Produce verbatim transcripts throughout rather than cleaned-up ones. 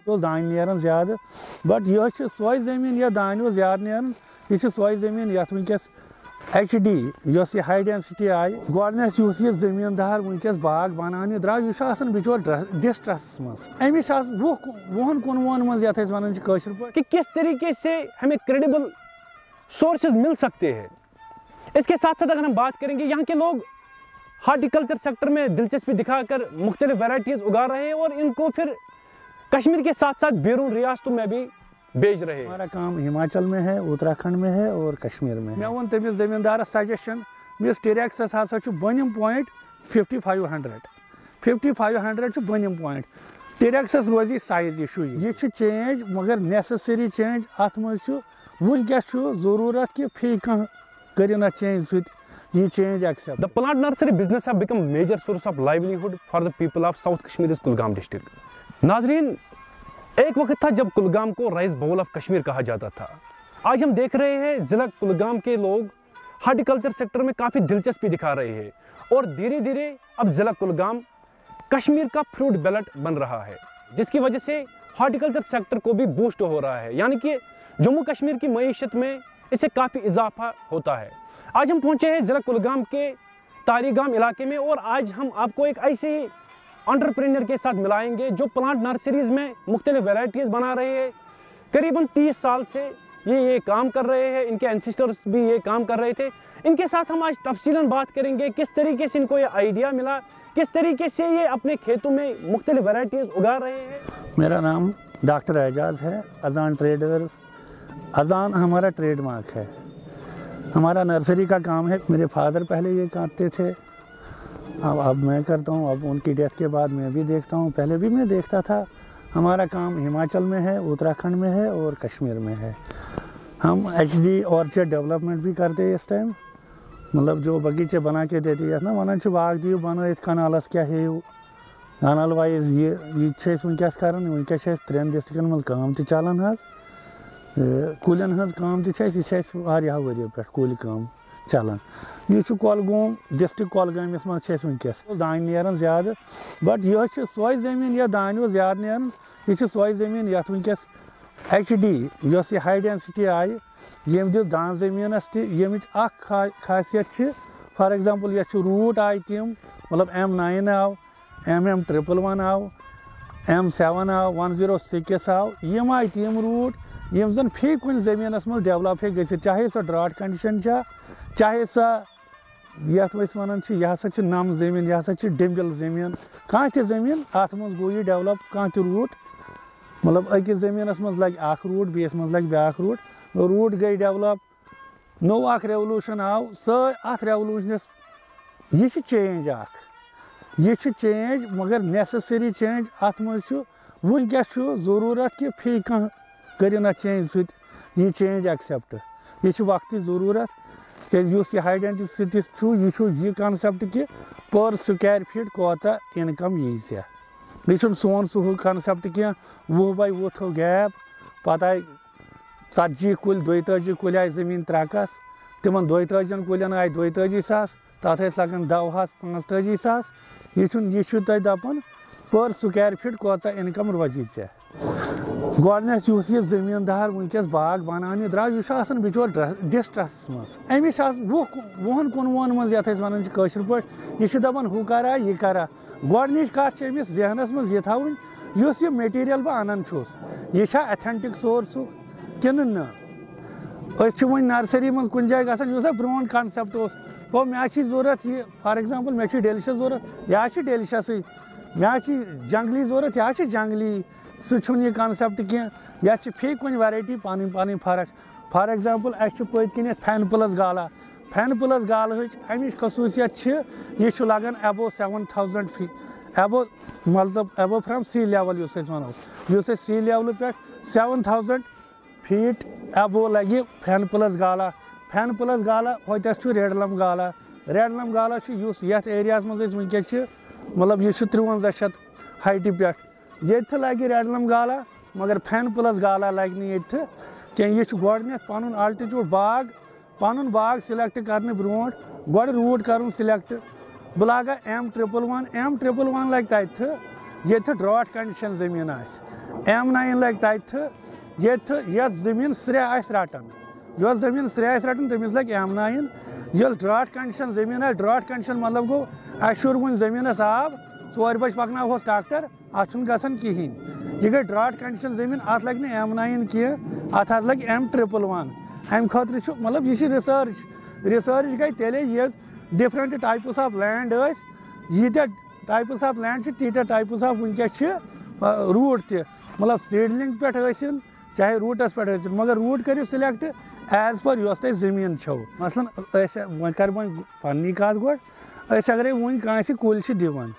दान नेरन ज़्यादा बट यह सोय ज़मीन या दान ज़्यादा नेरन यह सोय ज़मीन ये वनकस एच डी यह हाई डेंसिटी आई गोडनेथ यह जमींदार वनकस बाग बनाने द्राव यह बिचोर डिस्ट्रेस मज अमिश वुह वुहन कुनवन मज ये वन कि किस तरीके से हमें क्रेडिबल सोर्सेज मिल सकते हैं। इसके साथ साथ अगर हम बात करेंगे यहाँ के लोग हॉर्टिकल्चर सेक्टर में दिलचस्पी दिखाकर मुख्तलिफ वैराइटीज़ उगा रहे हैं और इनको फिर कश्मीर के साथ साथ बैरून रियासतों में भी बेच रहे हैं। हमारा काम हिमाचल में है, उत्तराखंड में है और कश्मीर में है। मैं वो तमिस जमींदार सजेशन मिस टेरेक्स हसा बनिम point fifty five hundred fifty five hundred बनिम पॉइंट टेरेक्स रोजी साइज इशू यह चेंज मगर नेसेसरी चेंज अत मज वनकस जरूरत कि फी कह करिना चेंज सह change accept. The plant nursery business have become major source of livelihood for the people of south Kashmir Kulgam district. नाजरीन, एक वक्त था जब कुलगाम को राइस बाउल ऑफ कश्मीर कहा जाता था। आज हम देख रहे हैं जिला कुलगाम के लोग हॉर्टिकल्चर सेक्टर में काफ़ी दिलचस्पी दिखा रहे हैं और धीरे धीरे अब जिला कुलगाम कश्मीर का फ्रूट बेल्ट बन रहा है, जिसकी वजह से हॉर्टिकल्चर सेक्टर को भी बूस्ट हो रहा है, यानी कि जम्मू कश्मीर की मईशत में इससे काफ़ी इजाफा होता है। आज हम पहुंचे हैं जिला कुलगाम के तारीगाम इलाके में और आज हम आपको एक ऐसे ही एंटरप्रेन्योर के साथ मिलाएंगे जो प्लांट नर्सरीज में मुख्तलिफ वैराइटीज़ बना रहे हैं। करीबन तीस साल से ये ये काम कर रहे हैं, इनके एंसेस्टर्स भी ये काम कर रहे थे। इनके साथ हम आज तफसीलन बात करेंगे किस तरीके से इनको ये आइडिया मिला, किस तरीके से ये अपने खेतों में मुख्तलिफ वैराइटीज़ उगा रहे हैं। मेरा नाम डॉक्टर एजाज है, अजान ट्रेडर्स। अजान हमारा ट्रेडमार्क है, हमारा नर्सरी का काम है। मेरे फादर पहले ये करते थे, अब अब मैं करता हूँ। अब उनकी डेथ के बाद मैं भी देखता हूँ, पहले भी मैं देखता था। हमारा काम हिमाचल में है, उत्तराखंड में है और कश्मीर में है। हम एच डी ऑर्चर्ड डेवलपमेंट भी करते हैं इस टाइम, मतलब जो बगीचे बना के देती है ना वन बाग दियो बन कनालस क्या है कनाल वाइज ये ये वनकस कर वनकस त्रेन डिस्ट्रिक्टन मज काम त चलान हज कुलन हज काम तह वरियो पे कुल काम चलान। यह कुलगाम डिस्ट्रिक्ट कुलगामस मज वनकस दान नेरन ज़्यादा बट यह सोय ज़मीन या दान ज़्यादा नेरन यह सोय ज़मीन ये वनकस एच डी यह हाई डेंसिटी आई यम दिस दान ज़मीनस तमिच खासियत फॉर एग्जांपल यह रूट आई तम मतलब एम नाइन आव एम एम ट्रिपल वन आव एम सेवन आव वन जीरो सिक्स आव यम आई तम रूट यम जन फी कुन ज़मीनस मज डेवलप है गि चाहे सो ड्राट कंडीशन चाहे सा यथ वन यह हसा नम ज़मीन यह हसा डिम्बिल ज़मीन कह ज़मीन अत मज गो यह डेवलप कह रूट मतलब अकिस ज़मीनस मज लग अख रूट बेस मज लग ब्या रूट रूट गई डेवलप नो अख रेवोल्यूशन आव स अत रेवोल्यूशनस यह चेंज अख यह चेंज मगर नेसेसरी चेंज अत मज वनकस जरूरत कि फी कह करिना चेंज सह चेंज एक्सेप्ट यह वक्त जरूरत कि हाई डेंसिटी यह कॉन्सेप्ट कि पर स्क्वायर फीट कोता इनकम यी यह सोन सह कॉन्सेप्ट क्या वह बाई वह थो गैप पत आई षतजी कुल दोतजी कुल आई जमीन त्रकस तिमन दोतजन कुलन आई दोतजी सास तथ लगन दवहस पाँचतजी सास यह दपान पर स्क्वायर फीट कोता इनकम रोजी ऐ गोडनेथ यह जमींदार वनकस बाग बनाने द्राव यह बिचोर डिस्ट्रेस मज अमिश वुह वुहन कुनवन मज ये वन पे यह दपान हु करा यह करा गोडनिच कत अमिस जहनस मज यह थवन यह मटीरियल बह अनान यह अथेंटिक सोर्स किन न वन नर्सरी मज कुन जाए गसान ब्रोन कॉन्सेप्ट वो मे जरूरत यह फॉर एग्जांपल मे डेलिशियस जरूरत यह डेलिशियस मे जंगली जरूरत यह जंगली सह यह कॉन्सेप्ट कह यह फी कुन वैरायटी पन पन फर्क फॉर एग्जांपल अस पत कन फैन प्लस गाला फैन प्लस गाल अमिच खसूसियत यह लगन अबो सेवन थाउजेंड फी अबो मतलब अबो फ्रॉम सी लेवल वो सी लेवल पे सेवन थाउजेंड फीट अबो लगे फैन प्लस गाला फैन प्लस गाला होतस रेडलम गाला रेडलम गाला ये एरिया मज वनकस मतलब यह त्रिवंजा शत हाइट पे ये लगे रेडलम गाला मगर फैन प्लस गाला लगे ये यह गोडनेथ पन आल्टीट्यूड बाग पन बाग सिलेक्ट करने ब्रो गो रूट कर सिलेक्ट बह लागा M triple one M triple one लगे तथ ये ड्राट कंडीशन जमीन एम नाइन लग तथ ये जमीन स्रे रटान यह जमीन स्रे रटान तमिस लग एम नाइन ये ड्राट कंडीशन जमीन है ड्राट कंडीशन मतलब गो अशुर वन जमीनस आब चोर बज पकन ट्रैक्टर अत गसान कहें यह गई ड्राट कंडीशन जमीन अत लग एम नाइन की अत लग एम ट्रिपल वन अम खुद मतलब यह रिसर्च रिसर्च गई तेले ये डिफरेंट टाइप्स ऑफ लैंड यीत्या टाइप्स ऑफ लैंड तीत्या टाइप्स ऑफ वनकस रूट त मतलब सीडलिंग पे चाहे रूटस पे मगर रूट करो सिलेक्ट एज पर यस तुम जमीन छो मसलन वो कर पन्नी कत गो अगर वन कह कुल दिवान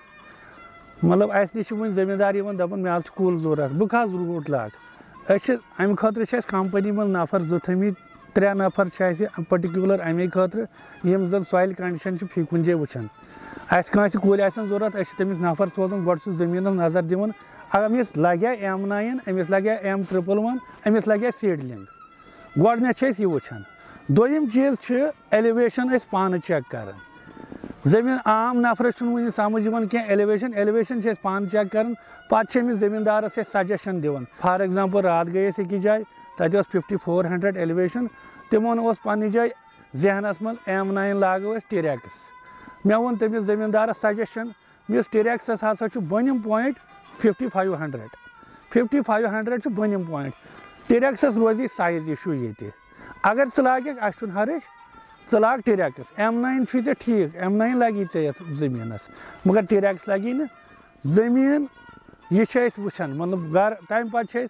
मतलब अस नश वो जमींदार दपान मे कुल जरूरत बह कस रूट लाग अमे खुद कंपनी मज नफर जो थमित त्रे नफर पर्टिकुलर अमे खुद यम जन सॉइल कंडीशन फी कुन जाए वुचान अस कह कुल जरूरत तमिस नफर सोजान गो जमीन नजर दिवान अमिस लगे एम नाइन अमिस लगे एम ट्रिपल वन अमिस लगे सीडलिंग गोडनेथ यह वुचान दोयम चीज एलिवेशन पान चेक कर जमीन आम नफरस वो समझ कह एलिवेशन एलिवेशन पान चेक कर पे जमींदार सजेशन दिवान फॉर एग्जांपल रात गए अकि जाए तत फिफ्टी फोर हंड्रेड एलिवेशन तिमन पन्ने जाए जहनस मज एम नाइन लागो टिरेक्स मे वो तमिस जमींदार सजेशन मिस टिरेक्स हसा बनिम point fifty five hundred fifty five hundred बनिम पॉइंट टिरेक्स रोजी साइज इशू ये अगर च लाग अन हर्ष च लाग टिरेक्स एम नाइन ऐ ठीक एम नाइन लगी ऐ जमीन मगर टिरेक्स लगी न जमीन यह वुचान मतलब गर तम पे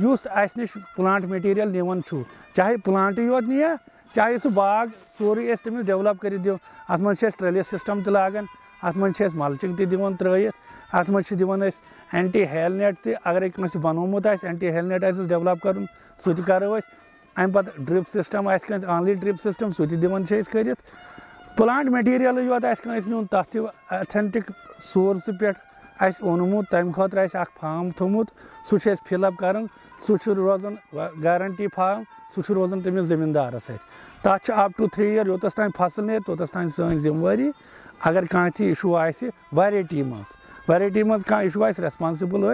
अस नश प्लांट मटीरियल निवन चाहे प्लांट योत निया चाहे सह बाग सोरे तमिस डेवलप कर दो अत मज ट्रेलिस सिस्टम तलागन अत मज मल्चिंग दिवान त्रयित अत मज दिवान एंटी हेल नेट त अगर कस बनोमुत एंटी हेल नेट डेवलप कर सह करो अम पे drip system only drip system सह दिवान कर प्लांट मटीरियल योत नुन तथ अथेंटिक सोर्स पे ओनमुत तम खुद फार्म थोमुत सह फिलअप कर सह रोजान गारंटी फार्म सह रोजान तमिस जमींदार तथ अप टू थ्री ईयर योतस तान फसल ने तोतस तान सन जिम्मेवारी अगर कह इशू आसि वायरिटी मज वायरिटी मज कह इशू आसि रेस्पॉन्सिबल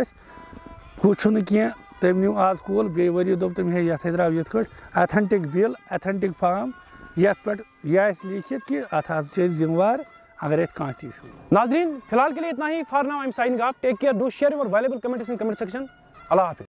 हूँ कह तम न्यू आज कुल बे वरी दोप तम हे ये द्राव ये अथेंटिक बिल अथेंटिक फार्म ये पे यह लिखित कि अत जिम्मेवार अगर कह इशू। नाजरीन फिलहाल के लिए इतना ही। For now I am signing off. Take care, do share your valuable comments in comment section. अल्लाह हाफिज़।